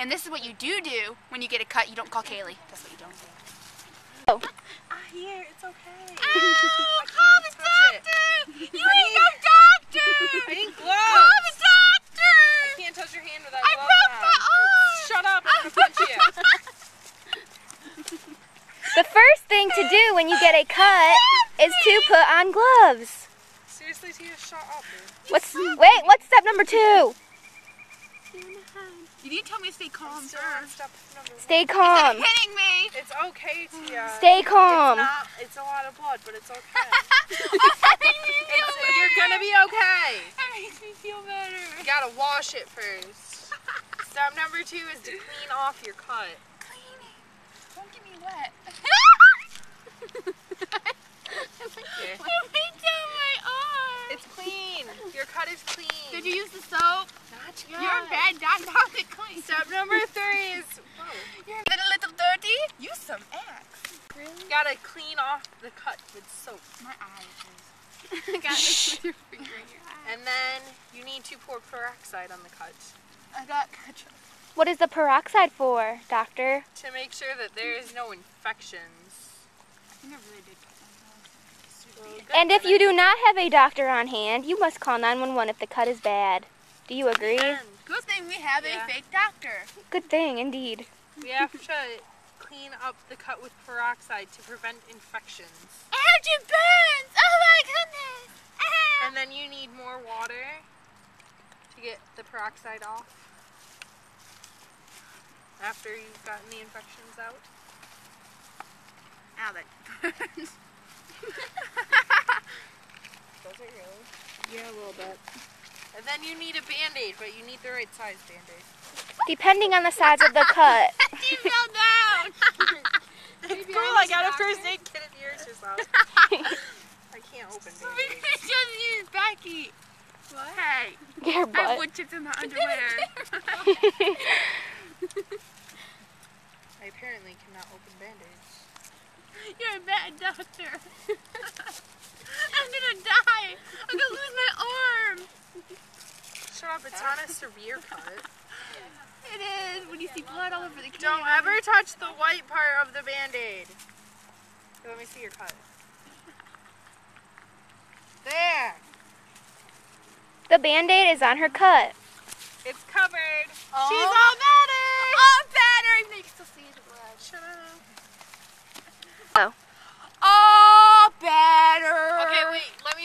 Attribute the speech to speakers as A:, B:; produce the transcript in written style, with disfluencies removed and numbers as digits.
A: And this is what you do when you get a cut. You don't call Kaylee. That's what you don't do.
B: Oh.
C: Here, it's okay.
A: Ow! Call the doctor! You ain't no doctor!
C: I need gloves.
A: Call the doctor!
C: I can't touch your hand without
A: I
C: gloves
A: broke
C: on.
A: my arm!
C: Shut up, I'm gonna punch you.
B: The first thing to do when you get a cut is to put on gloves.
C: Seriously, Tia, shut up, dude.
B: What's step number 2?
A: You need to tell me to stay calm,
C: Still
A: sir.
C: on step number 1.
B: Stay calm.
A: Stop hitting me!
C: It's okay, Tia.
B: Stay calm.
C: It's a lot of blood, but it's okay.
A: That makes me feel better.
C: You're gonna be okay.
A: That makes me feel better.
C: You gotta wash it first. Step number 2 is to clean off your cut.
A: Cleaning. Don't get me wet.
C: Okay.
A: It went down my arm.
C: It's clean. Your cut is clean.
A: Did you use the soap?
C: Not yet.
A: You're a bad doctor. How could clean?
C: Step number 3 is
A: You're a little dirty. Use some Axe. Really?
C: you gotta clean off the cut with soap.
A: My eyes. I got this with your finger in your eye.
C: And then you need to pour peroxide on the cut
A: I got ketchup.
B: What is the peroxide for, doctor?
C: to make sure that there is no infections.
A: I think I really did cut myself.
B: And if you do not have a doctor on hand, you must call 911 if the cut is bad. Do you agree?
A: Good thing we have
C: Yeah.
A: a fake doctor.
B: Good thing, indeed.
C: We have to clean up the cut with peroxide to prevent infections.
A: Ouch, it burns! Oh my goodness! Ah.
C: And then you need more water to get the peroxide off after you've gotten the infections out.
A: Ow, that burns.
C: Does it really?
A: Yeah, a little bit.
C: And then you need a Band-Aid, but you need the right size Band-Aid.
B: Depending on the size of the cut.
A: You fell down!
C: It's cool, I got a first aid kit of yours yourself. I can't open
A: We
C: Band-Aids.
A: could just use Becky. What? Hey,
B: Your
A: I have
B: butt.
A: wood chips in my underwear.
C: I apparently cannot open Band-Aids.
A: You're a bad doctor. I'm gonna die. I'm gonna lose my arm.
C: Shut up, it's not a severe cut.
A: It is when you see blood all over the can.
C: Don't ever touch the white part of the Band-Aid. Here, let me see your cut. There!
B: The Band-Aid is on her cut.
C: It's covered.
A: She's all bad.